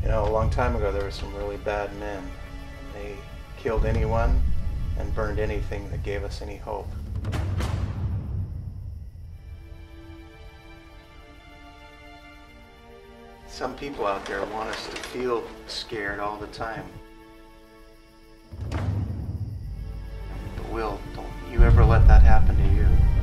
You know, a long time ago there were some really bad men. They killed anyone and burned anything that gave us any hope. Some people out there want us to feel scared all the time. But Will, don't you ever let that happen to you.